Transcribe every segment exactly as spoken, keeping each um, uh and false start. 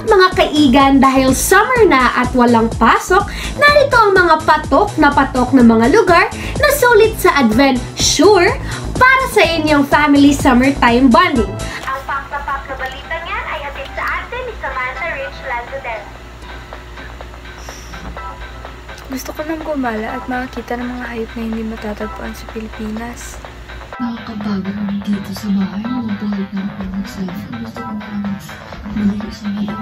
mga kaigan, dahil summer na at walang pasok, narito ang mga patok na patok na mga lugar na sulit sa adventure para sa inyong family summertime bonding. Ang paktapak na balita niyan ay hatid sa atin ni Samantha Rich Lanzaden. Gusto ko nang gumala at makakita ng mga hayop na hindi matatagpuan sa Pilipinas. Nakakabago naman dito sa bahay. Magbalik na ako ng cellphone. Gusto ko naman maligo sa ngayon.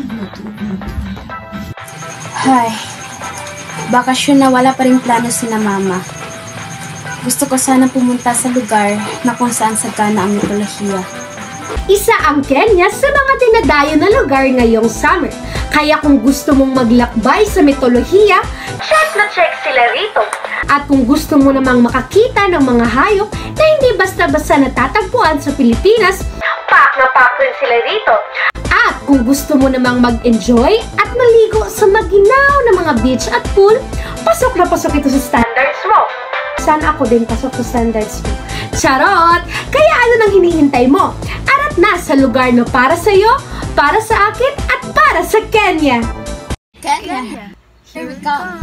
Hay, bakasyon na wala pa rin plano si na mama. Gusto ko sana pumunta sa lugar na kung saan sagana ang mitolohiya. Isa ang Kenya sa mga dinadayo na lugar ngayong summer. Kaya kung gusto mong maglakbay sa mitolohiya, check na check sila rito. At kung gusto mo namang makakita ng mga hayop na hindi basta-basta natatagpuan sa Pilipinas, pak na pak rin sila rito. At kung gusto mo namang mag-enjoy at maligo sa maginaw na mga beach at pool, pasok na pasok ito sa standards mo. Sana ako din pasok sa standards mo. Charot! Kaya ano nang hinihintay mo? Arat na sa lugar na para sa'yo, para sa akin, at para sa Kenya! Kenya, here we come!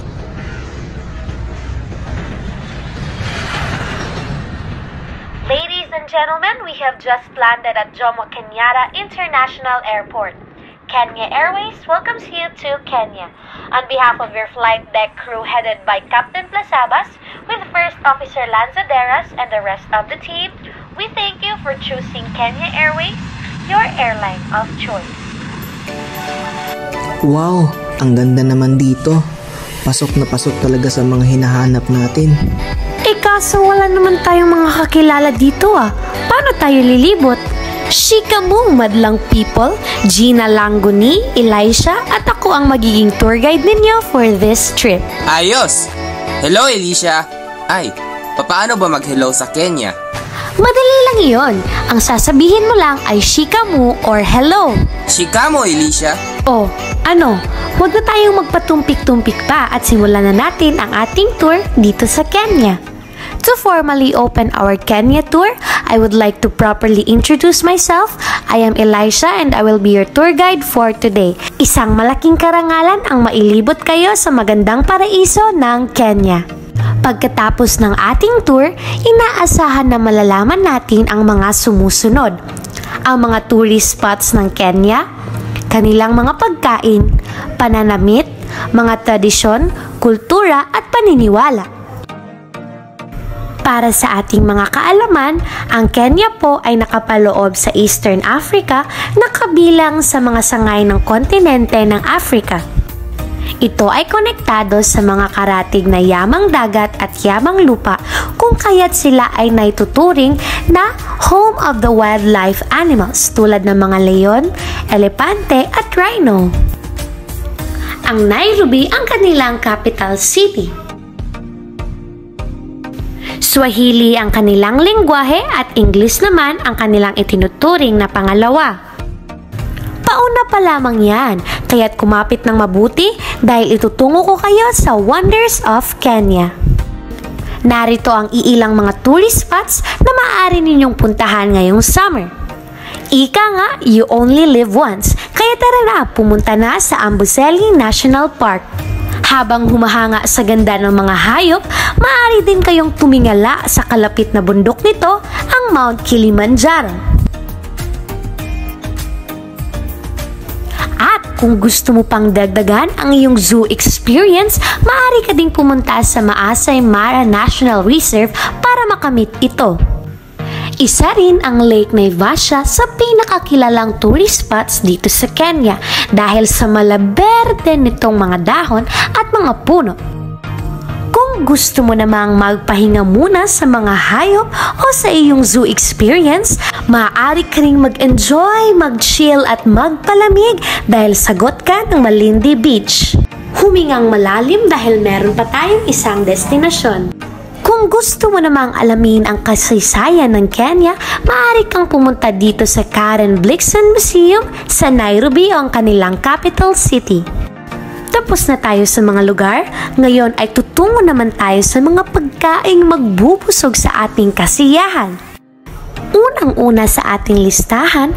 Ladies and gentlemen, we have just landed at Jomo Kenyatta International Airport. Kenya Airways welcomes you to Kenya. On behalf of your flight deck crew headed by Captain Plasabas, with First Officer Lanzaderas and the rest of the team, we thank you for choosing Kenya Airways, your airline of choice. Wow, ang ganda naman dito. Pasok na pasok talaga sa mga hinahanap natin. Eh kaso wala naman tayong mga kakilala dito ah. Paano tayo lilibot? Shika mong madlang people, Gina Langoni, Elisha, at ako ang magiging tour guide ninyo for this trip. Ayos! Hello, Elisha! Ay, papaano ba mag-hello sa Kenya? Madali lang iyon. Ang sasabihin mo lang ay shika mo or hello. Shika mo, Elisha! Oh, ano? Huwag na tayong magpatumpik-tumpik pa at simulan na natin ang ating tour dito sa Kenya. To formally open our Kenya tour, I would like to properly introduce myself. I am Elisha and I will be your tour guide for today. Isang malaking karangalan ang mailibot kayo sa magandang paraiso ng Kenya. Pagkatapos ng ating tour, inaasahan na malalaman natin ang mga sumusunod. Ang mga tourist spots ng Kenya, kanilang mga pagkain, pananamit, mga tradisyon, kultura at paniniwala. Para sa ating mga kaalaman, ang Kenya po ay nakapaloob sa Eastern Africa na kabilang sa mga sangay ng kontinente ng Africa. Ito ay konektado sa mga karatig na yamang dagat at yamang lupa kung kaya't sila ay naituturing na home of the wildlife animals tulad ng mga leon, elepante at rhino. Ang Nairobi ang kanilang capital city. Swahili ang kanilang lengguwahe at English naman ang kanilang itinuturing na pangalawa. Pauna pa lamang yan, kaya't kumapit ng mabuti dahil itutungo ko kayo sa Wonders of Kenya. Narito ang iilang mga tourist spots na maaari ninyong puntahan ngayong summer. Ika nga, you only live once, kaya tara na, pumunta na sa Amboseli National Park. Habang humahanga sa ganda ng mga hayop, maaari din kayong tumingala sa kalapit na bundok nito, ang Mount Kilimanjaro. At kung gusto mo pang dagdagan ang iyong zoo experience, maaari ka ding pumunta sa Maasai Mara National Reserve para makamit ito. Isa rin ang Lake Naivasha sa pinakakilalang tourist spots dito sa Kenya dahil sa malaberde nitong mga dahon at mga puno. Kung gusto mo namang magpahinga muna sa mga hayop o sa iyong zoo experience, maaari ka ring mag-enjoy, mag-chill at magpalamig dahil sagot ka ng Malindi Beach. Humingang malalim dahil meron pa tayong isang destinasyon. Kung gusto mo namang alamin ang kasaysayan ng Kenya, maaari kang pumunta dito sa Karen Blixen Museum sa Nairobi o ang kanilang capital city. Tapos na tayo sa mga lugar, ngayon ay tutungo naman tayo sa mga pagkaing magbubusog sa ating kasiyahan. Unang-una sa ating listahan ay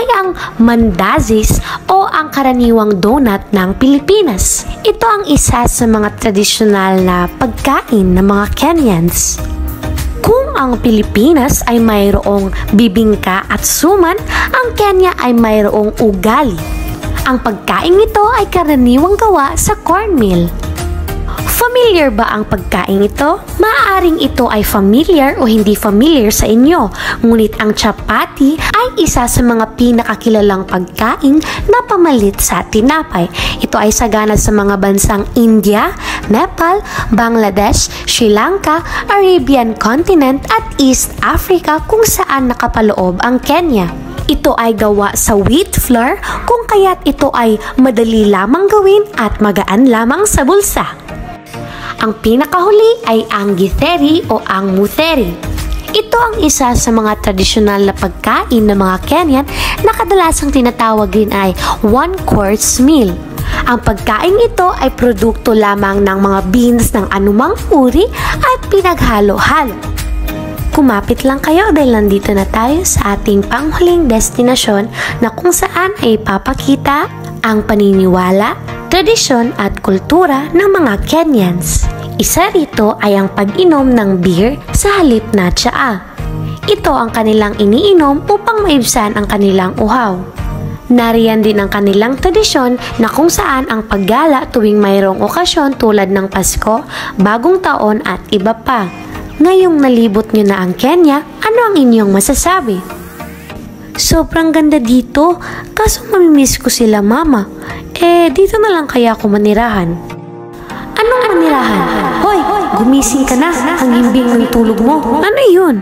ay ang mandazis o ang karaniwang donut ng Pilipinas. Ito ang isa sa mga tradisyonal na pagkain ng mga Kenyans. Kung ang Pilipinas ay mayroong bibingka at suman, ang Kenya ay mayroong ugali. Ang pagkain nito ay karaniwang gawa sa cornmeal. Familiar ba ang pagkain ito? Maaaring ito ay familiar o hindi familiar sa inyo, ngunit ang chapati ay isa sa mga pinakakilalang pagkain na pamalit sa tinapay. Ito ay sagana sa mga bansang India, Nepal, Bangladesh, Sri Lanka, Arabian Continent at East Africa kung saan nakapaloob ang Kenya. Ito ay gawa sa wheat flour kung kaya't ito ay madali lamang gawin at magaan lamang sa bulsa. Ang pinakahuli ay ang githeri o ang mutheri. Ito ang isa sa mga tradisyonal na pagkain ng mga Kenyan na kadalasang tinatawag din ay one-course meal. Ang pagkain ito ay produkto lamang ng mga beans ng anumang uri at pinaghalo-halo. Kumapit lang kayo dahil nandito na tayo sa ating panghuling destinasyon na kung saan ay ipapakita ang paniniwala, tradisyon at kultura ng mga Kenyans. Isa rito ay ang pag-inom ng beer sa halip na tsaa. Ito ang kanilang iniinom upang maibsan ang kanilang uhaw. Nariyan din ang kanilang tradisyon na kung saan ang paggala tuwing mayroong okasyon tulad ng Pasko, Bagong Taon at iba pa. Ngayong nalibot nyo na ang Kenya, ano ang inyong masasabi? Sobrang ganda dito, kaso mamimiss ko sila mama. Eh, dito na lang kaya ako manirahan. Anong manirahan? Hoy, gumising ka na. Ang himbing ng tulog mo. Ano yun?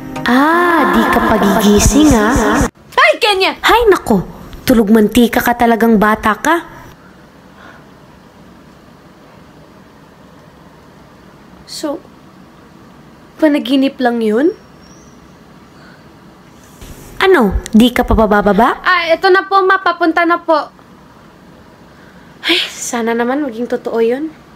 Ah, di ka pagigising ah. Ay, Kenya! Hay nako, tulog mantika ka talagang bata ka. So, panaginip lang yun? Ano, di ka pa bababa? Ah, eto na po, mapapunta na po. Ay, sana naman maging totoo yun.